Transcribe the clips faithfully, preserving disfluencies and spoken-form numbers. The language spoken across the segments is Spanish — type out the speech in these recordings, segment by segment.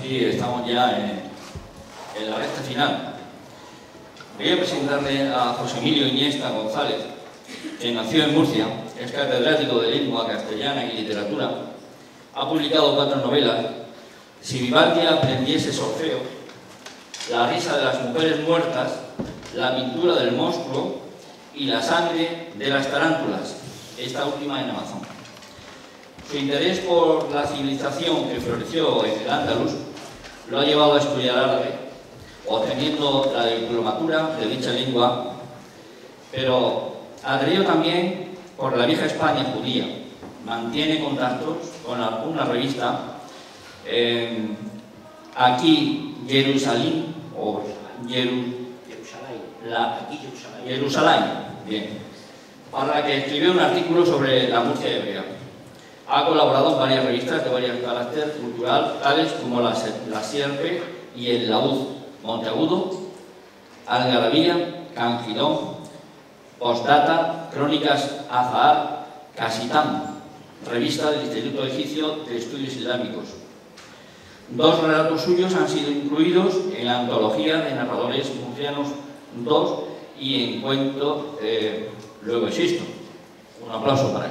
aquí estamos ya en, en la recta final. Voy a presentarle a José Emilio Iniesta González, que nació en Murcia, es catedrático de lengua castellana y literatura, ha publicado cuatro novelas: Si Vivaldi aprendiese solfeo, La risa de las mujeres muertas, La pintura del monstruo y La sangre de las tarántulas, esta última en Amazon. Su interés por la civilización que floreció en el Andaluz lo ha llevado a estudiar árabe, obteniendo la diplomatura de dicha lengua, pero atraído también por la vieja España judía. Mantiene contactos con una revista, eh, aquí Jerusalén, o Jeru, la, Jerusalén, bien, para la que escribió un artículo sobre la Murcia hebrea. Ha colaborado en varias revistas de varios carácter cultural, tales como La, la Sierpe y El Laúd, Monteagudo, Algarabía, Cangilón, Postdata, Crónicas Azahar, Casitán, revista del Instituto Egipcio de Estudios Islámicos. Dos relatos suyos han sido incluidos en la antología de narradores murcianos dos y en cuento eh, Luego Existo. Un aplauso para él.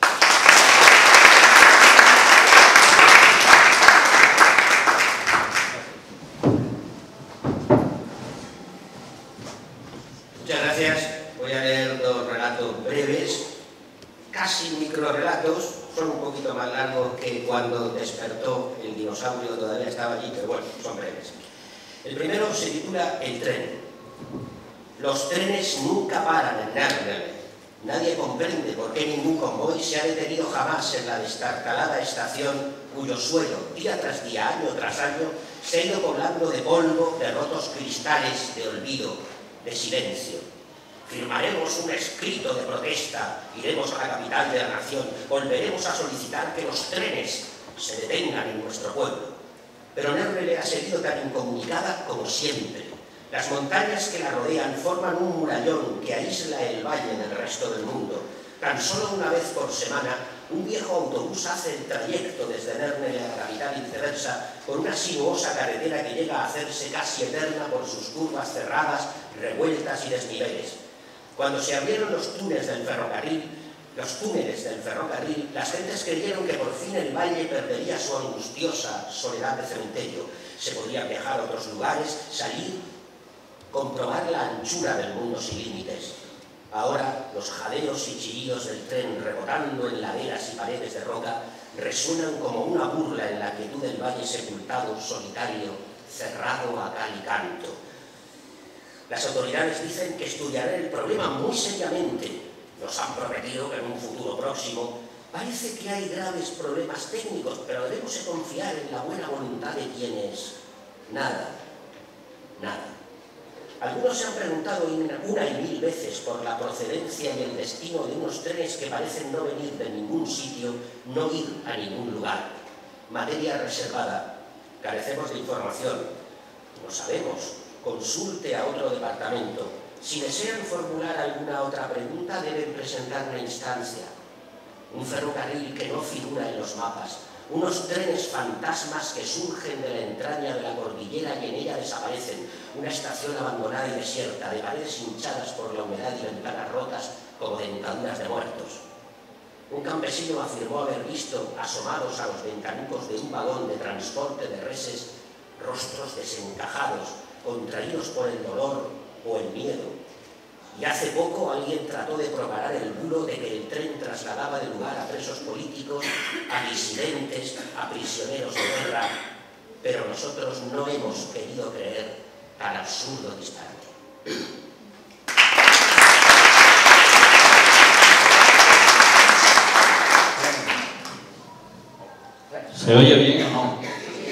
Muchas gracias. Voy a leer dos relatos breves, casi microrelatos. Son un poquito más largos que cuando despertó el dinosaurio, todavía estaba allí, pero bueno, son breves. El primero se titula El tren. Los trenes nunca paran en Nárnberg. Nadie comprende por qué ningún convoy se ha detenido jamás en la destartalada estación cuyo suelo, día tras día, año tras año, se ha ido poblando de polvo, de rotos cristales, de olvido, de silencio. Firmaremos un escrito de protesta, iremos a la capital de la nación, volveremos a solicitar que los trenes se detengan en nuestro pueblo. Pero Nárnberg ha seguido tan incomunicada como siempre. Las montañas que la rodean forman un murallón que aísla el valle del resto del mundo. Tan solo una vez por semana, un viejo autobús hace el trayecto desde Nárnberg a la capital y viceversa por una sinuosa carretera que llega a hacerse casi eterna por sus curvas cerradas, revueltas y desniveles. Cuando se abrieron los túneles del ferrocarril, los túneles del ferrocarril, las gentes creyeron que por fin el valle perdería su angustiosa soledad de cementerio. Se podía viajar a otros lugares, salir, comprobar la anchura del mundo sin límites. Ahora los jadeos y chillidos del tren rebotando en laderas y paredes de roca resuenan como una burla en la quietud del valle sepultado, solitario, cerrado a cal y canto. Las autoridades dicen que estudiarán el problema muy seriamente. Nos han prometido que en un futuro próximo. Parece que hay graves problemas técnicos, pero debemos confiar en la buena voluntad de quienes... Nada, nada. Algunos se han preguntado una y mil veces por la procedencia y el destino de unos trenes que parecen no venir de ningún sitio, no ir a ningún lugar. Materia reservada. Carecemos de información. No sabemos. Consulte a otro departamento. Si desean formular alguna otra pregunta, deben presentar una instancia. Un ferrocarril que no figura en los mapas. Unos trenes fantasmas que surgen de la entraña de la cordillera y en ella desaparecen. Una estación abandonada y desierta, de paredes hinchadas por la humedad y ventanas rotas como dentaduras de muertos. Un campesino afirmó haber visto, asomados a los ventanucos de un vagón de transporte de reses, rostros desencajados, contraídos por el dolor o el miedo. Y hace poco alguien trató de propagar el bulo de que el tren trasladaba de lugar a presos políticos, a disidentes, a prisioneros de guerra, pero nosotros no hemos querido creer tan absurdo disparate. ¿Se oye bien o no?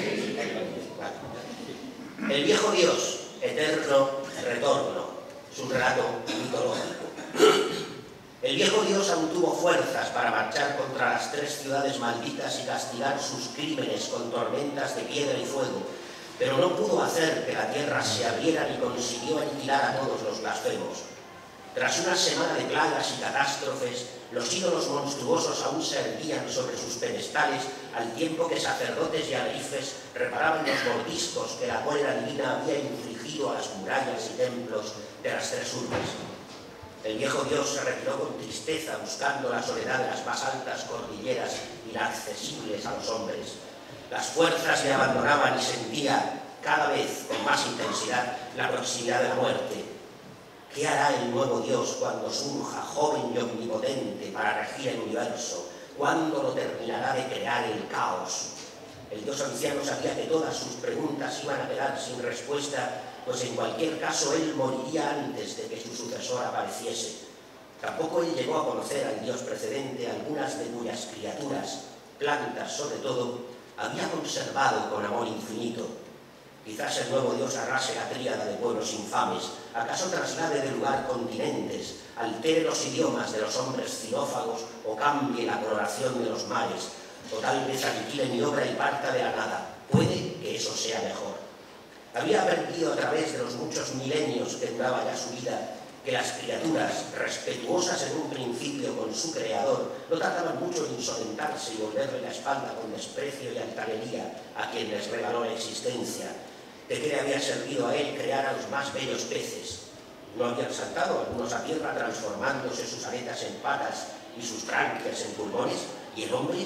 El viejo Dios, eterno retorno. Es un relato mitológico. El viejo Dios aún tuvo fuerzas para marchar contra las tres ciudades malditas y castigar sus crímenes con tormentas de piedra y fuego, pero no pudo hacer que la tierra se abriera ni consiguió aniquilar a todos los blasfemos. Tras una semana de plagas y catástrofes, los ídolos monstruosos aún se erguían sobre sus pedestales al tiempo que sacerdotes y alrifes reparaban los mordiscos que la cólera divina había infligido a las murallas y templos de las tres urbes. El viejo dios se retiró con tristeza buscando la soledad de las más altas cordilleras inaccesibles a los hombres. Las fuerzas le abandonaban y sentía cada vez con más intensidad la proximidad de la muerte. ¿Qué hará el nuevo Dios cuando surja joven y omnipotente para regir el universo? ¿Cuándo lo terminará de crear el caos? El Dios anciano sabía que todas sus preguntas iban a quedar sin respuesta, pues en cualquier caso él moriría antes de que su sucesor apareciese. Tampoco él llegó a conocer al Dios precedente, algunas de cuyas criaturas, plantas sobre todo, había conservado con amor infinito. Quizás el nuevo Dios arrase la tríada de pueblos infames, acaso traslade de lugar continentes, altere los idiomas de los hombres xilófagos o cambie la coloración de los mares, o tal vez aniquile mi obra y parta de la nada. Puede que eso sea mejor. Había aprendido a través de los muchos milenios que duraba ya su vida que las criaturas, respetuosas en un principio con su creador, no tardaban mucho en insolentarse y volverle la espalda con desprecio y altanería a quien les regaló la existencia. ¿De qué le había servido a él crear a los más bellos peces? ¿No habían saltado algunos a tierra transformándose sus aletas en patas y sus branquias en pulmones? ¿Y el hombre?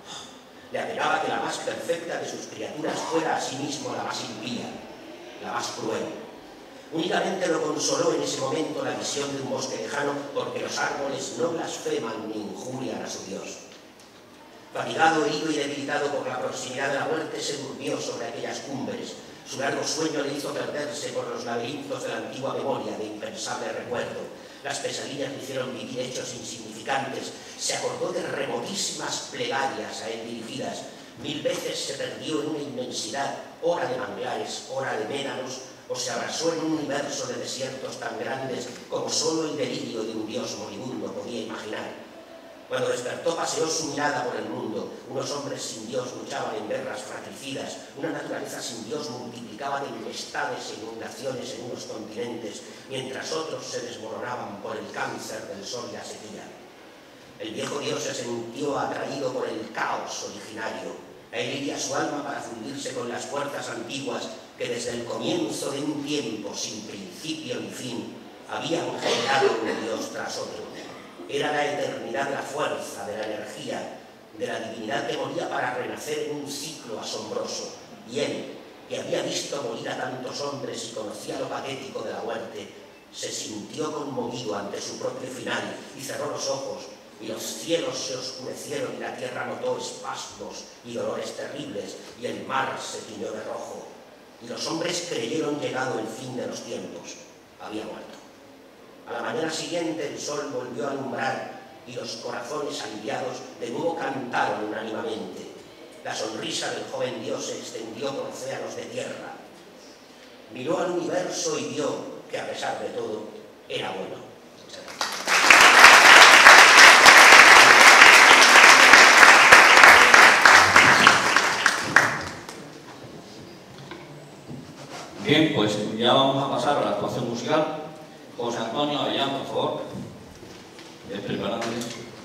Le apelaba que la más perfecta de sus criaturas fuera a sí mismo la más impía, la más cruel. Únicamente lo consoló en ese momento la visión de un bosque lejano, porque los árboles no blasfeman ni injurian a su Dios. Fatigado, herido y debilitado por la proximidad de la muerte, se durmió sobre aquellas cumbres. Su largo sueño le hizo perderse por los laberintos de la antigua memoria de impensable recuerdo. Las pesadillas le hicieron vivir hechos insignificantes. Se acordó de remotísimas plegarias a él dirigidas. Mil veces se perdió en una inmensidad, hora de manglares, hora de médanos, o se abrazó en un universo de desiertos tan grandes como solo el delirio de un dios moribundo podía imaginar. Cuando despertó, paseó su mirada por el mundo. Unos hombres sin Dios luchaban en guerras fratricidas. Una naturaleza sin Dios multiplicaba tempestades e inundaciones en unos continentes, mientras otros se desmoronaban por el cáncer del sol y la sequía. El viejo Dios se sintió atraído por el caos originario. A él iría su alma para fundirse con las fuerzas antiguas que desde el comienzo de un tiempo sin principio ni fin habían generado un Dios tras otro. Era la eternidad la fuerza de la energía, de la divinidad que moría para renacer en un ciclo asombroso. Y él, que había visto morir a tantos hombres y conocía lo patético de la muerte, se sintió conmovido ante su propio final y cerró los ojos, y los cielos se oscurecieron y la tierra notó espasmos y dolores terribles, y el mar se tiñó de rojo. Y los hombres creyeron llegado el fin de los tiempos. Había muerto. A la mañana siguiente el sol volvió a alumbrar y los corazones aliviados de nuevo cantaron unánimamente. La sonrisa del joven Dios se extendió por océanos de tierra. Miró al universo y vio que, a pesar de todo, era bueno. Muchas gracias. Bien, pues ya vamos a pasar a la actuación musical. José Antonio Avellán, por favor. Preparándole.